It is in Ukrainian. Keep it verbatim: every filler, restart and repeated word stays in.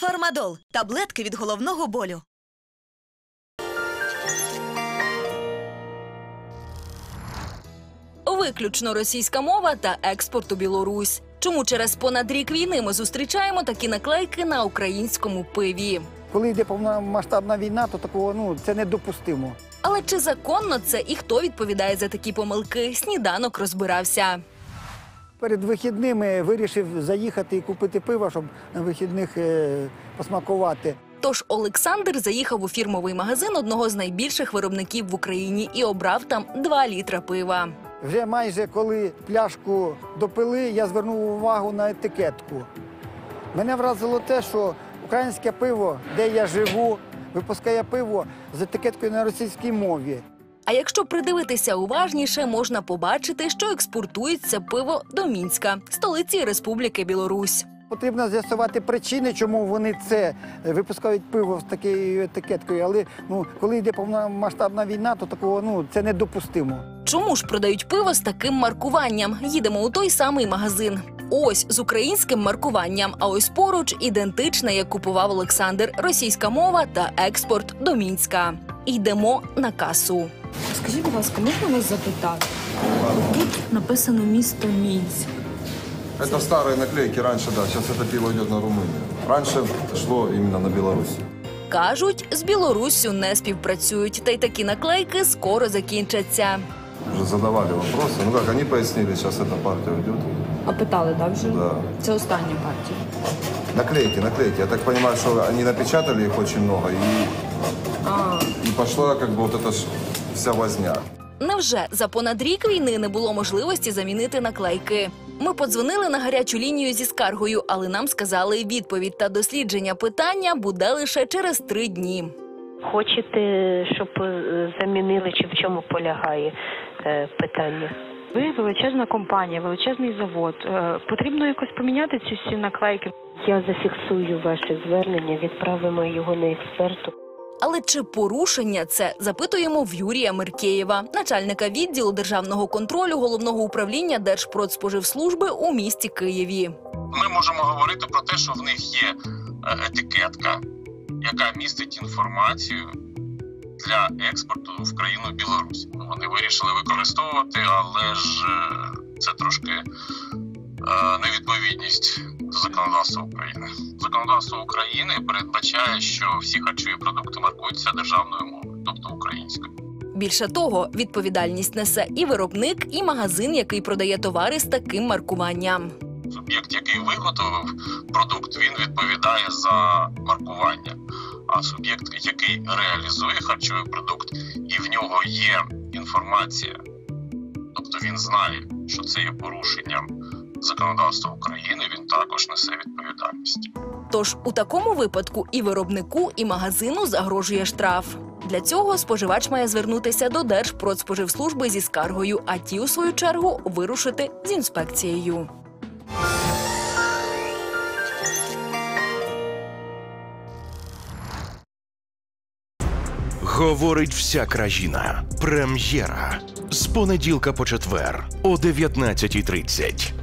Фармадол – таблетки від головного болю. Виключно російська мова та експорт у Білорусь. Чому через понад рік війни ми зустрічаємо такі наклейки на українському пиві? Коли йде повномасштабна війна, то такого, ну, це недопустимо. Але чи законно це і хто відповідає за такі помилки? Сніданок розбирався. Перед вихідними вирішив заїхати і купити пиво, щоб на вихідних е, посмакувати. Тож Олександр заїхав у фірмовий магазин одного з найбільших виробників в Україні і обрав там два літра пива. Вже майже коли пляшку допили, я звернув увагу на етикетку. Мене вразило те, що українське пиво, де я живу, випускає пиво з етикеткою на російській мові. А якщо придивитися уважніше, можна побачити, що експортується пиво до Мінська, столиці Республіки Білорусь. Потрібно з'ясувати причини, чому вони це випускають пиво з такою етикеткою. Але ну, коли йде повномасштабна війна, то такого, ну, це недопустимо. Чому ж продають пиво з таким маркуванням? Їдемо у той самий магазин. Ось з українським маркуванням, а ось поруч ідентичне, як купував Олександр, російська мова та експорт до Мінська. Йдемо на касу. Скажіть, будь ласка, можна вас запитати? Тут написано місто Мінськ. Это старые наклейки. Раньше, да, сейчас это пиво идет на Румынию. Раньше шло именно на Беларусь. Кажуть, з Білоруссю не співпрацюють, та й такі наклейки скоро закінчаться. Уже задавали вопросы. Ну как, они пояснили, сейчас эта партия уйдет. А питали, так вже? Да. Це остання партія. Наклейки, наклейки. Я так понимаю, что они напечатали их очень много, и, А, и пошла как бы вот эта ж вся возня. Невже за понад рік війни не було можливості замінити наклейки? Ми подзвонили на гарячу лінію зі скаргою, але нам сказали, відповідь та дослідження питання буде лише через три дні. Хочете, щоб замінили, чи в чому полягає е, питання? Ви величезна компанія, величезний завод. Е, Потрібно якось поміняти ці всі наклейки. Я зафіксую ваше звернення, відправимо його на експерту. Але чи порушення це, запитуємо в Юрія Меркеєва, начальника відділу державного контролю Головного управління Держпродспоживслужби у місті Києві. Ми можемо говорити про те, що в них є етикетка, яка містить інформацію для експорту в країну Білорусь. Вони вирішили використовувати, але ж це трошки невідповідність до законодавства України. Законодавство України передбачає, що всі харчові продукти маркуються державною мовою, тобто українською. Більше того, відповідальність несе і виробник, і магазин, який продає товари з таким маркуванням. Суб'єкт, який виготовив продукт, він відповідає за маркування. А суб'єкт, який реалізує харчовий продукт, і в нього є інформація, тобто він знає, що це є порушенням законодавства України, він також несе відповідальність. Тож у такому випадку і виробнику, і магазину загрожує штраф. Для цього споживач має звернутися до Держпродспоживслужби зі скаргою, а ті, у свою чергу, вирушити з інспекцією. Говорить вся країна. Прем'єра. З понеділка по четвер о дев'ятнадцятій тридцять.